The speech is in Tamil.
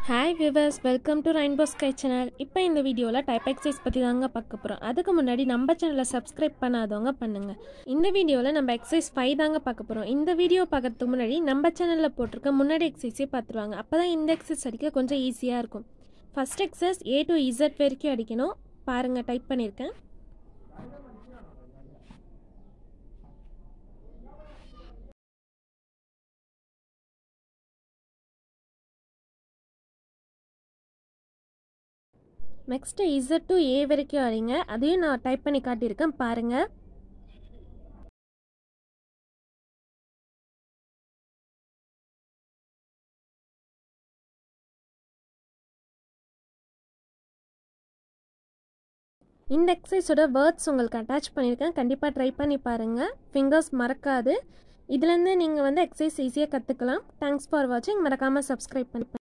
Hi viewers, welcome to Rainbow Sky channel. இப்போ இந்த வீடியோல டைப் எக்சர்சைஸ் பத்தி தாங்க பார்க்க போறோம். அதுக்கு முன்னாடி நம்ம சேனலை சப்ஸ்கிரைப் பண்ணாதவங்க பண்ணுங்க. இந்த வீடியோல நம்ம எக்சர்சைஸ் 5 தாங்க பார்க்க போறோம். இந்த வீடியோ பார்க்கிறதுக்கு முன்னாடி நம்ம சேனல்ல போட்டுருக்க முன்னாடி எக்சர்சைஸை பார்த்துருவாங்க. அப்பதான் இந்த எக்சர்சைஸ் அடிக்க கொஞ்சம் ஈஸியா இருக்கும். First exercise A to Z வரைக்கும் அடிக்கணும். பாருங்க டைப் பண்ணிருக்கேன். Next Z to A வரைக்கும் அடிங்க. அதையும் நான் டைப் பண்ணி காட்டியிருக்கேன் பாருங்க. இந்த எக்ஸசைஸோட வேர்ட்ஸ் உங்களுக்கு அட்டாச் பண்ணியிருக்கேன். கண்டிப்பாக ட்ரை பண்ணி பாருங்கள். ஃபிங்கர்ஸ் மறக்காது. இதுலேருந்து நீங்கள் எக்ஸசைஸ் ஈஸியாக கற்றுக்கலாம். தேங்க்ஸ் ஃபார் வாட்சிங். மறக்காமல் சப்ஸ்கிரைப் பண்ணி